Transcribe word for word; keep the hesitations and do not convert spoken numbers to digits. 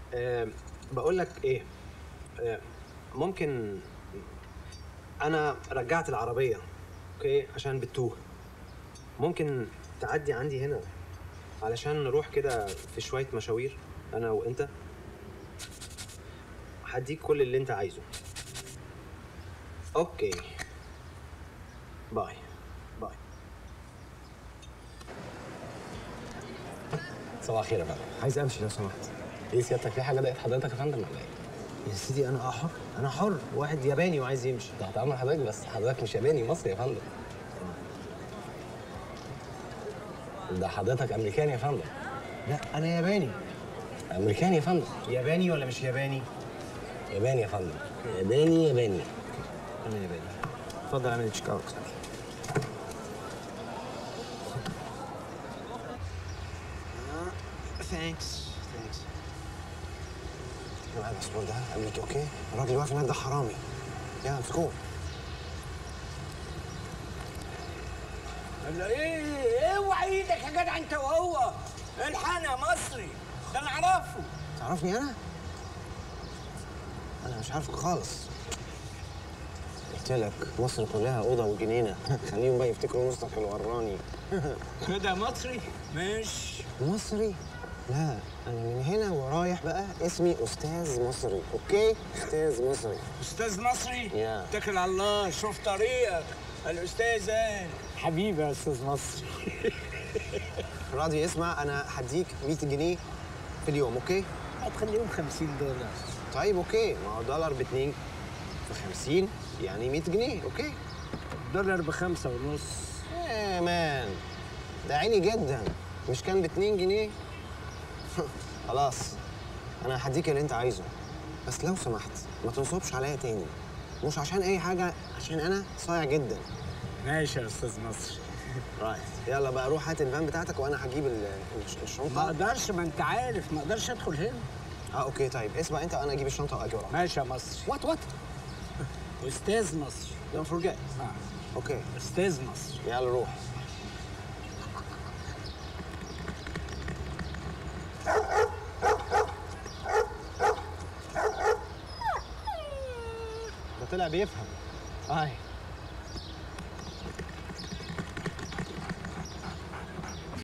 أه بقول لك ايه، أه ممكن انا رجعت العربيه اوكي عشان بتوه، ممكن تعدي عندي هنا علشان نروح كده في شويه مشاوير انا وانت، هديك كل اللي انت عايزه. اوكي باي باي. صباح الخير يا فندم. عايز امشي لو سمحت. ايه سيادتك، في حاجه ضايقت حضرتك يا فندم ولا ايه؟ يا سيدي انا حر، انا حر، واحد ياباني وعايز يمشي. تحت امر حضرتك، بس حضرتك مش ياباني، مصري يا فندم. ده حضرتك امريكاني يا فندم. لا انا ياباني. امريكاني يا فندم. ياباني ولا مش ياباني؟ ياباني يا فندم. ياباني ياباني. انا ياباني. اتفضل اعمل تشيك اوت. ثانكس ثانكس. معايا الباسبور ده قابلته اوكي؟ الراجل اللي واقف هناك ده حرامي. يلا امسكوه. ايه اوعى ايدك يا جدع انت وهو. الحقنا مصري ده انا اعرفه. تعرفني انا؟ انا مش عارفك خالص. قلت لك مصر كلها اوضه وجنينه. خليهم بقى يفتكروا مصطفى الوراني. كده مصري؟ مش مصري؟ لا انا من هنا ورايح بقى اسمي استاذ مصري، اوكي؟ استاذ مصري. استاذ مصري؟ يا اتكل على الله، شوف طريقك الاستاذ ايه. حبيبي يا استاذ مصري. راضي اسمع، انا هديك مية جنيه في اليوم، اوكي؟ هتخليهم خمسين دولار. طيب اوكي، ما هو دولار باتنين في خمسين يعني مية جنيه، اوكي؟ الدولار بخمسة ونص. ايه مان، ده عيني جدا، مش كان باتنين جنيه؟ خلاص انا هديك اللي انت عايزه، بس لو سمحت ما تنصبش عليا تاني، مش عشان اي حاجه، عشان انا صايع جدا. ماشي يا استاذ مصري. رايت، يلا بقى روح هات الفان بتاعتك وانا هجيب الشنطه. ما اقدرش، ما انت عارف ما اقدرش ادخل هنا. اه اوكي طيب اسمع انت وانا اجيب الشنطه واجي وراك. ماشي يا مصري. وات وات استاذ مصري. دونت فورجيت. اه اوكي استاذ مصري. يلا روح. ده طلع بيفهم. هاي